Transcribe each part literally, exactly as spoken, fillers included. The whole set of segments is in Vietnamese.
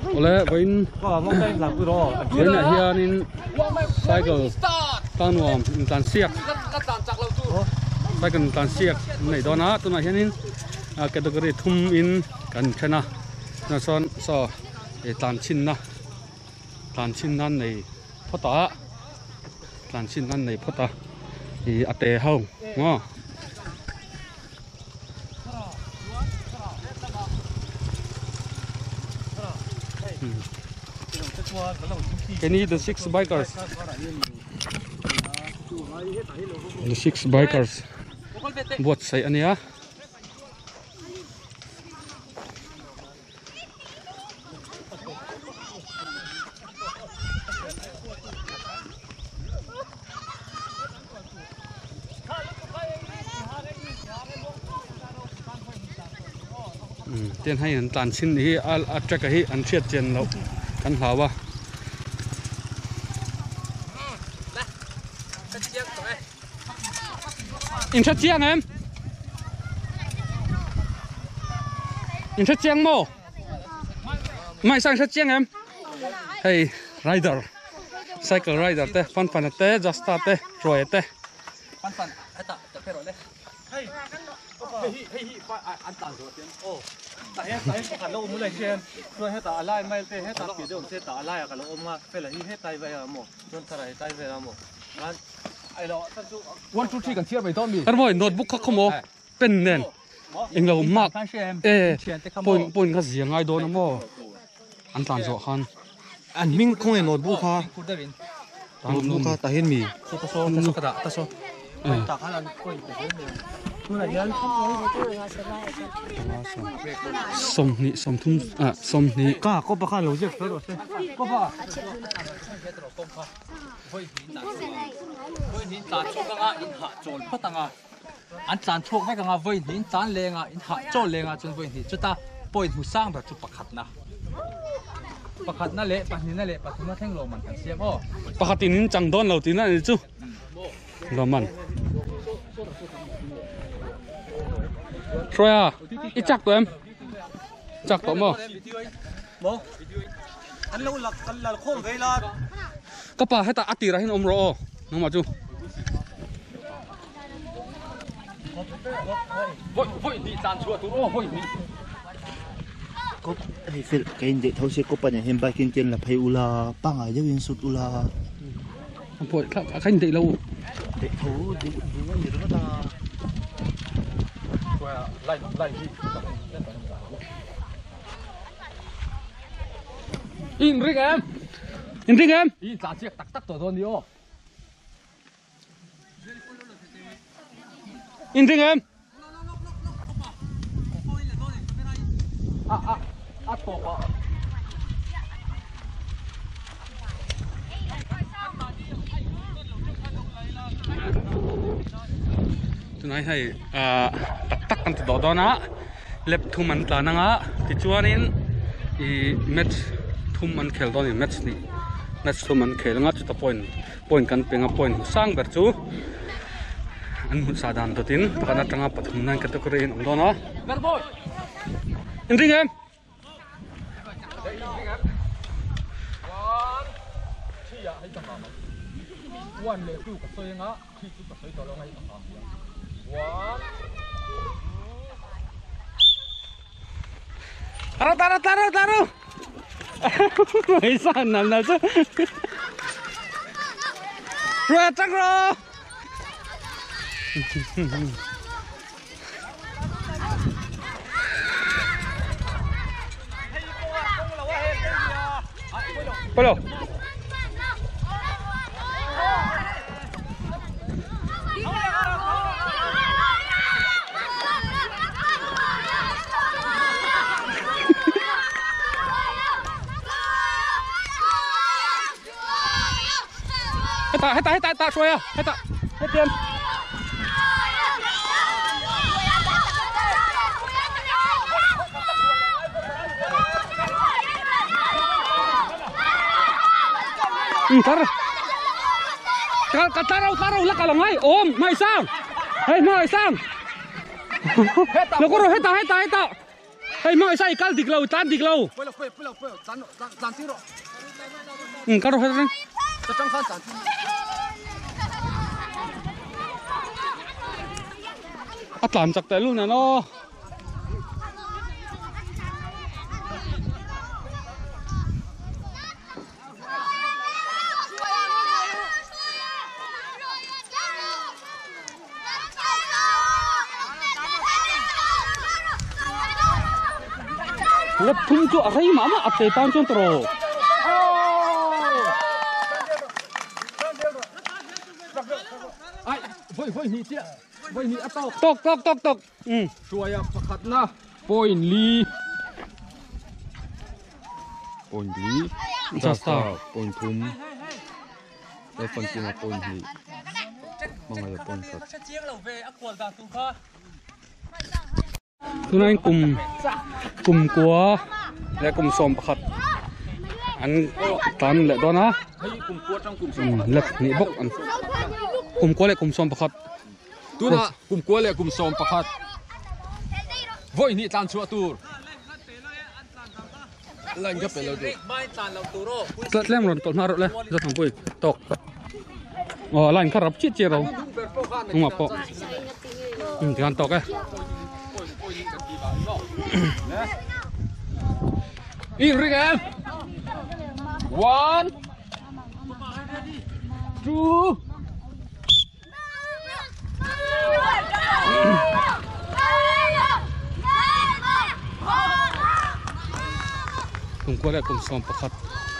Oleh vain vain hian in cycle tan nuam in tan siak cycle tan siak nei dona tuna hian in category thum in kan thena na son so e tan chin na tan chin nan nei phota tan chin nan nei phota i ate hau ngo Can you the six bikers? The six bikers. Buat saya ni ya. Tian hai an tan chin hi al attract hi an thiat chen lo kan hawa in chat chiang em in chat chiang mo mai sang chat chiang em hey rider cycle rider te fan fan te just te roi te fan fan eta te pero le hey hey hey an tan zo tian oh ta he ta he kan lo mu le chen roi heta alai mai te heta pi de se ta alai ka lo ma pe la hi he tai ve mo don tarai tai ve mo an one two three kan thiar bai ton mi armoi notebook kha khomo pen nen englo mak e point point kha ziang ai don mo an tan zo khan an ming khong e notebook kha notebook kha ta hen mi ta so ta so ka da ta so ta khan an koi te hen mi tu la yan som ni som thum a som ni ka ko pa khan lo je phero se ko pa voi hin ta voi hin ta chok nga in ha chol phatanga an chan thok mai ka voi hin chan lenga in ha chol lenga chun voi hi chuta point hu sang ba chu pakhat na pakhat na le pahni na le pathuma theng lo man kan siam o pakhatin in chang don lo tin ani chu lo man Troya i chak to em chak to mo mo an lo lak kan la khom ve la Kapa heta ati rahin om ro nang ma chu voi voi ni chan chua tu ro voi ni có hay phê cái gì thâu xe có bao nhiêu hem ba kiên trên là phải ula băng ở giáo viên sút ula phoi khanh dei lâu để thấu để đúng gì đó ta lại lại in ring em in ring em in cha chiếc tắc tắc to don đi ô in ring em à à à to à tunai hai a tak tak kan do do na lep thum an tla nanga ti chuanin i match thum an khel don ni match ni match thum an khel nga chu ta point point kan penga point sang ber chu an mu sa dan to tin pakana tanga pathum nan category in do na ver boy in ring em one le tu ka soi nga thi tu ka soi to lo ngai ta one Taro taro taro taro. Mấy sao nằm nào chứ? Rồi chắc rồi. Quay đâu? Hết ta hết ta hết ta ta xuôi à hết ta hết tiền ừ taro taro taro taro lắc cả lòng ấy ôm mày sang hey mày sang nó có rồi hết ta hết ta hết ta hey mau sai kal dik lau tan dik lau bây giờ bây giờ bây giờ dàn dàn dàn tiếng rồi ừ kal rồi hết ta trong san dàn at làm chặt tay luôn nè nó lấp thùng chỗ ấy mà mà ắt tay tan chôn tro ai voi voi ni chia voi ni ắt tao tốc tốc tốc tốc ừ ช่วยอ่ะประคัดนะปอยลีปอยลี just stop ปอยทุ่มแล้วคนที่มาปอยลีมองอะไรปอยสัตว์ตัวนั้นกลุ่มกลุ่มกัวและกลุ่มสมประคัดอันตันแหละตัวนะให้กลุ่มกัวtrongกลุ่มสอืมมเล็กนี่บกอันกลุ่มกัวและกลุ่มสมประคัดตัวน่ะกลุ่มกัวและกลุ่มสมประคัดvoiนี่ตันชัวตูร์เล่นก็ไปแล้วดิไม่ตันเราตูโร่ตัดเล่มหล่นตกนรกเลยจะทำปุ้ยตกอ๋อไล่ขรับชิดเจเราหัวปอกอืมการตกไงอีกเรื่อง one two กลุ่มกัวและกลุ่มสมประคัด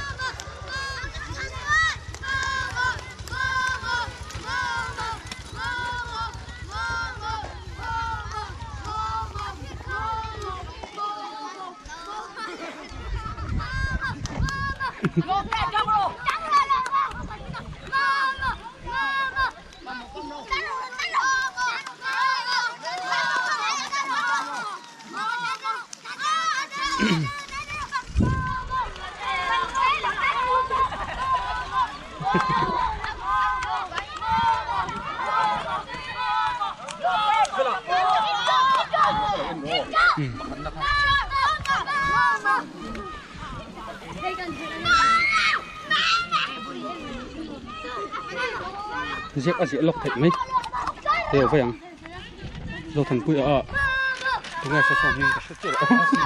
เช็คอาเซียลกเห็ดไหมเดี๋ยวไปยังเราทันปุ้ยอ่ะตรงนี้เขาส่งยิงกับชุดเจ้า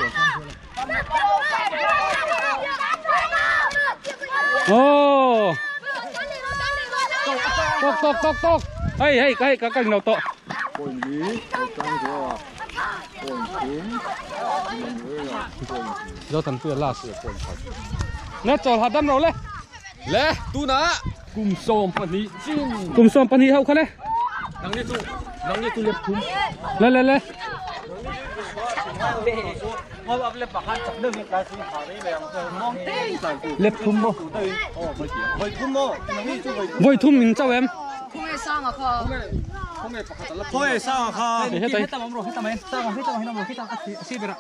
โอ้ตกตกตกตกเฮ้ยเฮ้ยใกล้ใกล้เราโตเราทันปุ้ยล่าสุดเนี่ยจอดหัดดำเราเลยและตัวน่ะกลุ่มสมปันนี้จริงกลุ่มสมปันนี้เขาเขาเลยนังนี่ตัวนังนี่ตัวเล็บทุ่มเลยเลยเลยเพราะว่าเล็บปากคันจับเรื่องการซื้อขายได้แบบมองเต้ใส่กูเล็บทุ่มบ่โอ้ไม่เกี่ยวไม่ทุ่มโม่นังนี่ช่วยบ่อยทุ่มมินเจ้าเอ็ม空嘅生啊，佢。 เขาไม่ประคัดตลอดพ่อไอ้ซ่าค่ะเดี๋ยวให้ไปให้ตามเราให้ตามเองตามให้ตามให้ตามให้ตามซีเบระ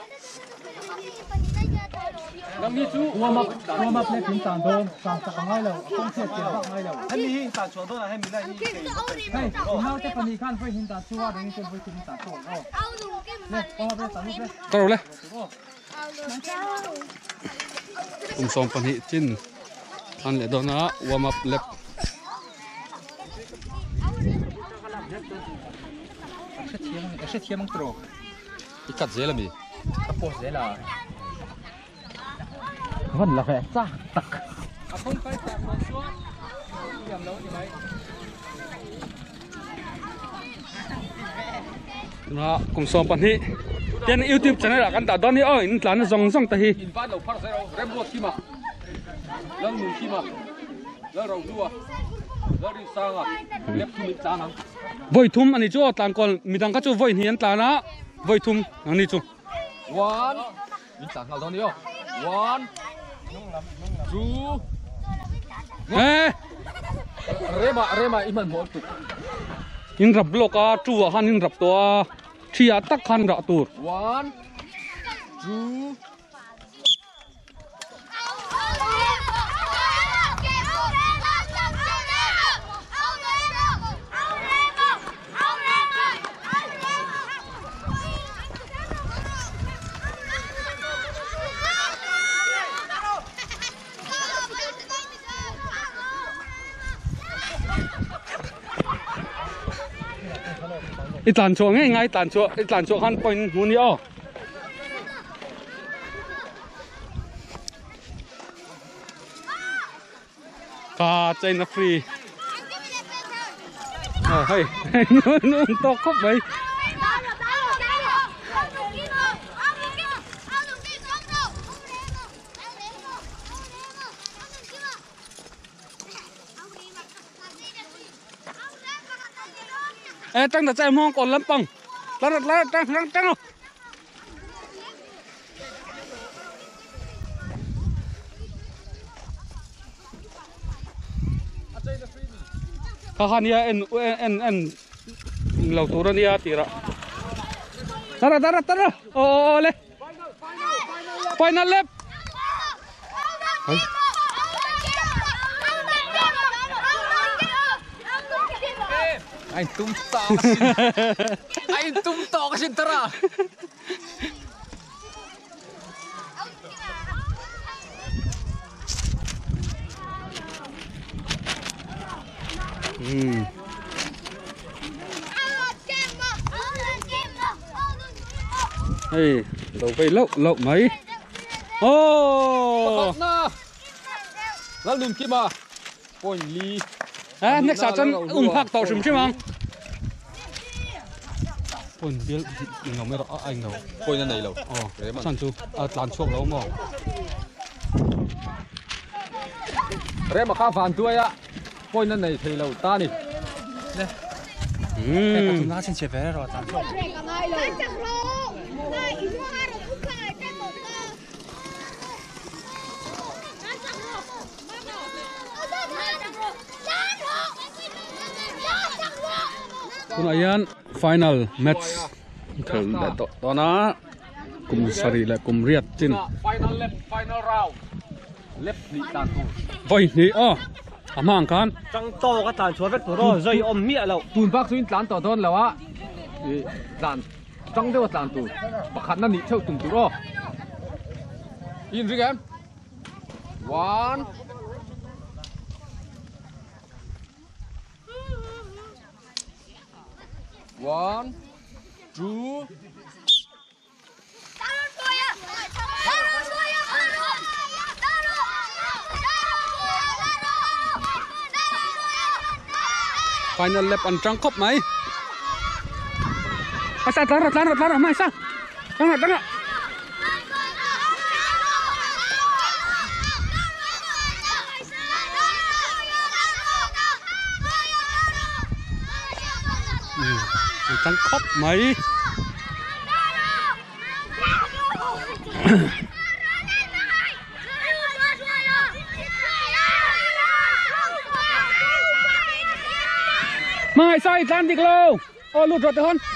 นังนี่ตัวว่ามาว่ามาเพลงพิมพ์ต่างโดนต่างต่างง่ายแล้วต้องเทียบเทียบง่ายแล้วให้มีต่างชัวร์ด้วยให้มีได้ยี่สิบให้ผมเอาจะปนีขั้นไปหินต่างชัวร์เดี๋ยวนี้จะไปหินต่างชัวร์เอาเนี่ยว่ามาเป็นต่างรูปเลยก็รู้เลยกลุ่มสมปันนี้จินทันเลยโดนนะว่ามาเล็บเชื่อเทียมมันตรอกอีกัดเสียแล้วมีกระโปรงเสียละวันละแค่จ้าตักนะกลุ่มสมปันนี้เดี๋ยวยูทูบช่องกันแต่ตอนนี้เอ้ยนี่หลานส่งส่งแต่ฮีอินบ้านเราพักใส่เราเริ่มบวชขี้มาแล้วหนุนขี้มาแล้วเราดูอ่ะแล้วรีสร้างอ่ะเล็บทุ่มจานังบ่อยทุ่มอันนี้จู่ต่างคนมีต่างก็จู่บ่อยเฮียนตานะบ่อยทุ่มอันนี้จู่ one มีจางเอาตอนนี้อ่ะ one two เอ๊ะเรมาเรมาอีมันหมดตุกยินรับโลกาจู่หันยินรับตัวที่อาตักขันระตูร์ one two ก ít tàn chuột ngay ngay tàn chuột ít tàn chuột hắn point muốn đi ô cả trên nó free ờ hay nó nó to khóc vậy ê trăng là chạy mong còn lắm bằng lá lá lá trăng trăng trăng không kahan ya en en en lau tu ran ya tira tara tara tara ole final lap anh tung to anh tung to cái tara hmm hey đầu về lậu lậu mấy ô nó lùm kia mà ôi ly à next sao chân ung hạc tàu sum chứ mang ôi biết ngầu mấy đó anh đâu ôi nó này lâu ồ sản chú à tàn chuột lâu mà đấy mà khá phản tôi á ôi nó này thì lâu ta đi nè ừm chúng ta xin chia vé rồi tàn chuột คุณอายัน final match ถึงแต่ตอนนั้นกลุ่มสรีและกลุ่มเรียดจิน final lap final round lap ni tàn chuột ไปนี่อ้ออามังกัน trăng to cái tàn chuột vết của nó dây ôm mía lâu tuôn bác xuyên tàn to đón là á tàn trăng đâu tàn tù bạc khăn nó nị theo tùng tù đó in riêng em one one two final lap ăn trắng khóc mấy à sao tán rồi tán rồi tán rồi mai sao tán rồi tán rồi ừ, trắng khóc mấy mai sai tan đi lâu ô lụt rồi tới hơn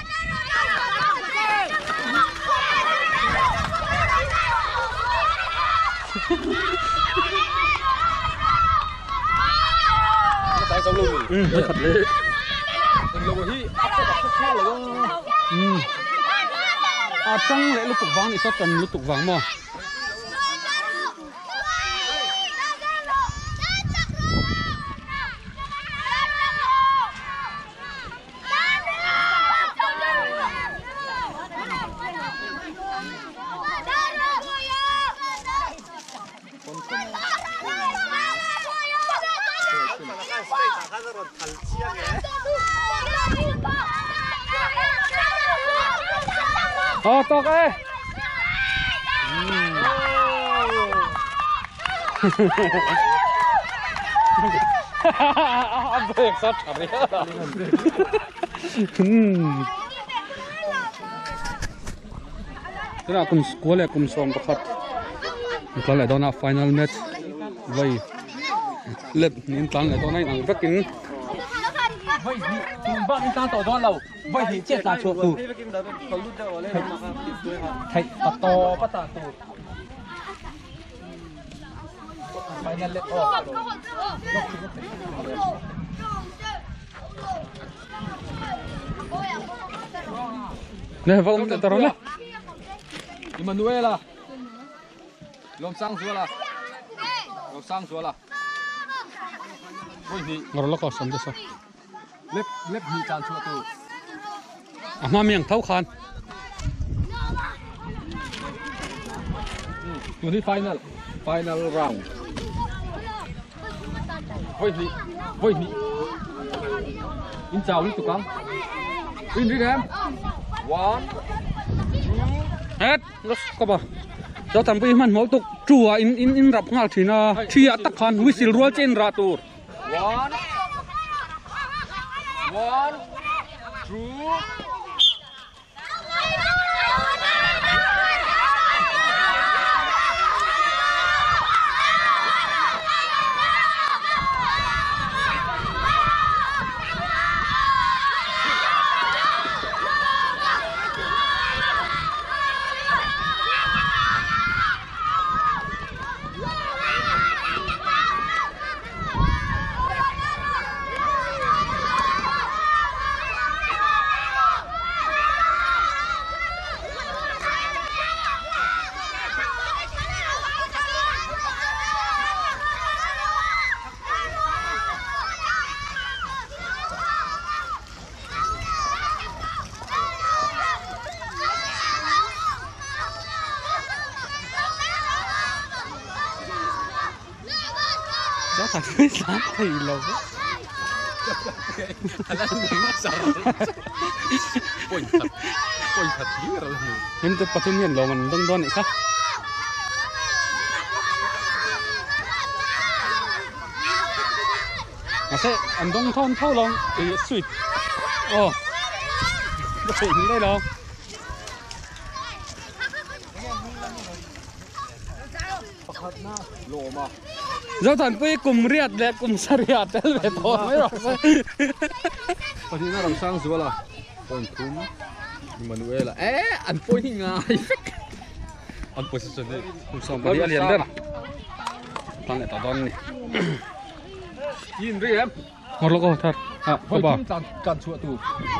tại sao luôn ừ thật lệ luôn hi ừ à trăng lệ lúc tục vàng thì sao cần lúc tục vàng mà ờ to cái break shot kali hmm kena kum sekolah kum som pakat kalau ada nak final match vậy lep nin tang le to nai ang vekin vậy thì tuôn bác in tàn to đón lâu vậy thì chết tàn chuột tù thầy bắt to bắt tàn tù phải nhận lệ ô nè vâng tự tao nè Emmanuela lom sang xuống là lom sang xuống là ôi thì ngor lo ko sam de sa lep lep hi chan chuột tù อ่ะมาเมียงเท่าคันอยู่ที่ final final round เฮ้ยนี่เฮ้ยนี่อินเจ้านี่ตุกังอินดีแกม one เฮ็ดรถก็บ่เจ้าทำไปมันหัวตกจั่วอินอินอินรับงาทีน่ะที่อัตคันวิสิลรัวเจนราตูร์ one one two เจ้าทำไม่สามไทยเราอันนั้นหนึ่งสามป่วยผัดป่วยผัดที่เราเห็นเห็นแต่ปัจจุบันเรามันต้องโดนอีกครับมาเซ่อันต้องท่อนเท่าลองไอ้สวิตโอ้ไม่เห็นได้หรอโลมาเจ้าท่านไปกลุ่มเรียดและกลุ่มสเรียดแต่ไม่ตอนไม่หรอกพอที่น่ารังสร้างสัวละป่วยคุ้มมันเวล่ะเอ๊ะอันป่วยที่ง่ายอันป่วยสุดเลยผมส่งไปเรียนเรียนเด้อตอนไหนตอนนี้ยินเรียมหมดแล้วก็ทัดอ่ะพก็อบอกที่การการชัวตู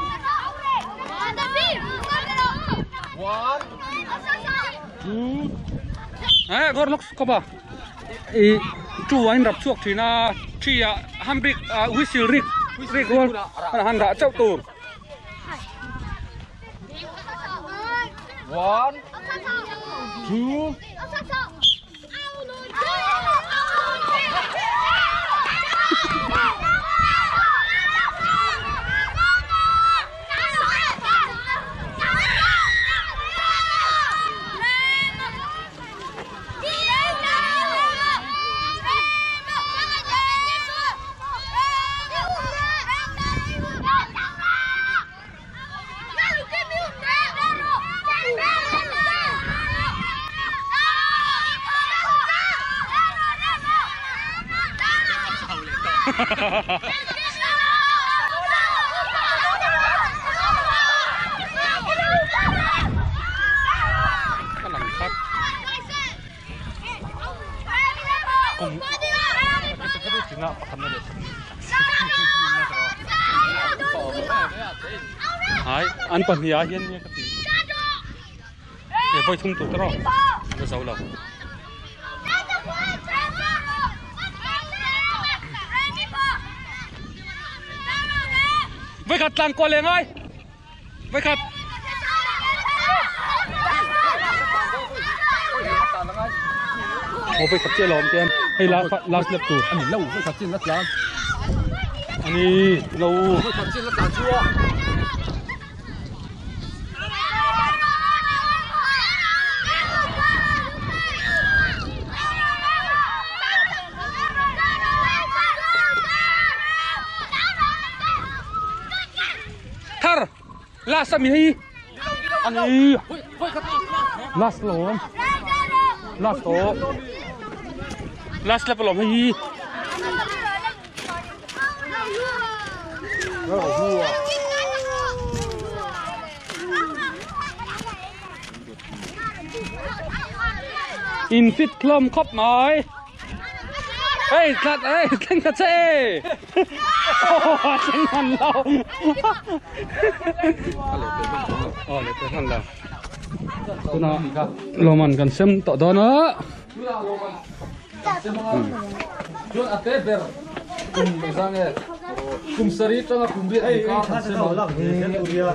วันจูเอ้ยก็ล็อกก็บอกอีจู่วันรับช่วงที่น่าที่อ่ะฮัมบริกอ่ะวิสิริกริกว่าฮันดาเจ้าตัว one two กำลังคัดผมจะก็ดูสินะทำได้เลยหายอันปัญญาเย็นเนี่ยก็ตีเดี๋ยวไปทุ่มตัวตลอดจะเสาเราไปขัดตังก่อนเลยไงไปขัดโอ้ไปขัดเจี๊ยลมเตียนให้ลาลาสเล็บตัวอันนี้เราไม่ขัดจินรักษาอันนี้เราไม่ขัดจินรักษาชัวทาร์ลาสมีฮีอันนี้ลาสโลมลาสโตลาสเล็บลมฮีอินฟิตคลมครบหน่อยเฮ้ยขัดเฮ้ยเล่นกระเจ้โอ้โหเช่นนั้นเราอ๋อเลยเป็นท่านแล้วตัวน่ะโรมันกันเซมต่อตอนนะ Jual A T P, pero misalnya cùng sari trong cùng biết ai có thật sự nó lắm thì cái tụi dia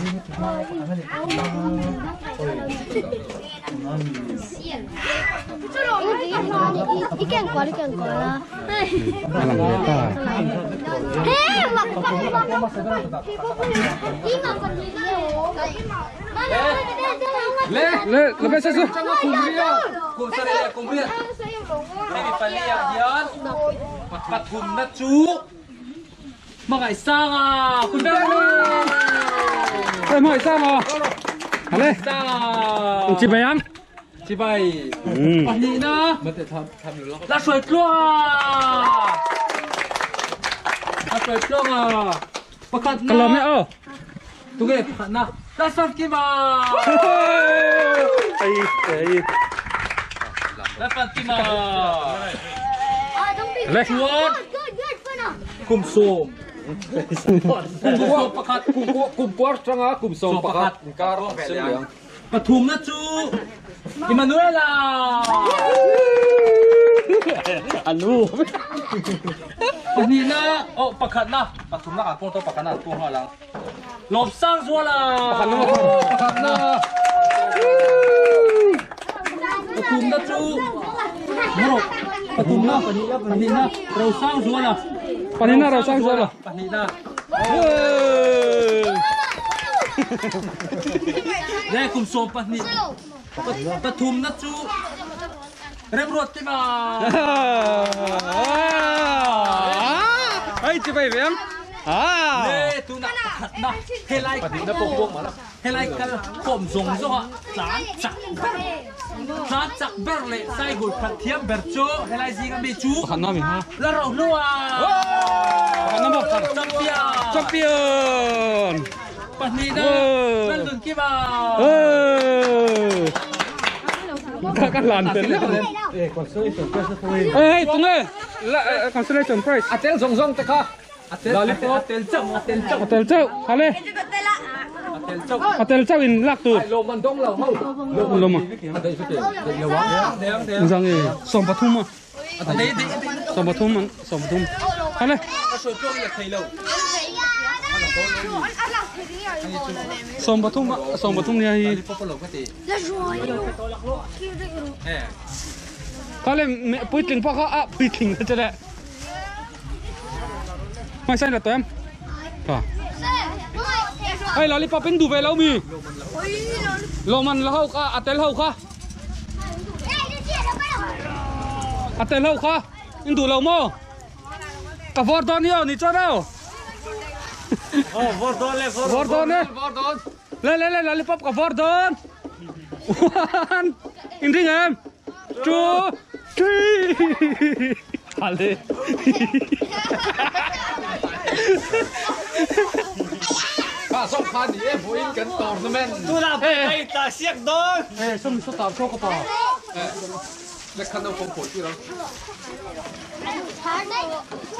ikan kuat ikan kuat lah. Alam kita. Hei, mak mak mak. Ima kan dia. Mana dia dia. Le, le, lebih sesu. cùng sari là cùng biết cái bị phải liệt hiền bắt cùng nát chú mà ngày sang à cùng biết Em hỏi sao mà? Hả sang à chị bay ăn? chị bay Ừ. anh đi na là sợi luôn là sợi luôn à bắt cắt Kalau me oh. tụi nghe bắt na là sợi kim à Ai, ai. là sợi kim à Ah, don't be. Le. Good, good, good, fun. cùng xôm cùng xôm bắt cắt cùng cùng quát trăng á cùng xôm bắt cắt cá rong xôm liang bắt thùng na chú Emmanuela Anu. วันนี้นะโอ้ประคันนะปฐุมนะพวกตัวประคันนะตัวหัวหลังหลบสร้างซัวละประคันนะประคันนะปฐุมนะจูมรกปฐุมนะวันนี้วันนี้นะเราสร้างซัวละ Panina raw sang solo. วันนี้นะ Hey. แย่คุมโซมวันนี้ปฐุมนะจูเรียบร้อยที่มา Ai chị bay về em? À. เล่ตูนักประคันนะเฮลัยปฏินะปกป้องมาแล้วเฮลัยกันผมส่งซัวสามจักรสามจักรเบอร์เล่ใส่กุดพัดเทียมเบอร์โจเฮลัยซีกันมีจู Kan nami ha. แล้วเราลัว Kan nama kan. จัมเปีย Champion. ปันนี้นะนั่นลุนกี่บา Eh. Kan lanten. Eh, consolation prize for him. Eh, tunggu. La consolation prize. Atel zong zong teka. Atel lollipop. Atel cham, atel cham. Hotel Chow, kale. Atel cham. Hotel Chow in lak tu. Lo man dong lo mau. Lom. Atel itu. Dia wang. Dia dia. Sang eh som pathum ma. Atel dia dia. Som pathum man, som pathum. Kale. Asal tu dia khai lo. Som pathum ma, som pathum ni hi. Lollipop lo cái gì? Eh. Kale me puitling pa ka a puitling cha le. Mai sai là tụi em. À. Ai lollipop in du về lâu mi. Lo man la hau ka, atel hau ka. Atel hau ka. In du lâu mo. Ka vor don yo ni cho đâu. Oh, Vordon le Vor don ne. Vordon. Le le le lollipop ka vor don. One. In ring em. Two. Three. Alle. Ba song khan ni em boin kan tournament. Tu la ai ta siak don. Eh, som so tao cho ka pa. Le khan no phong phổi chứ đâu.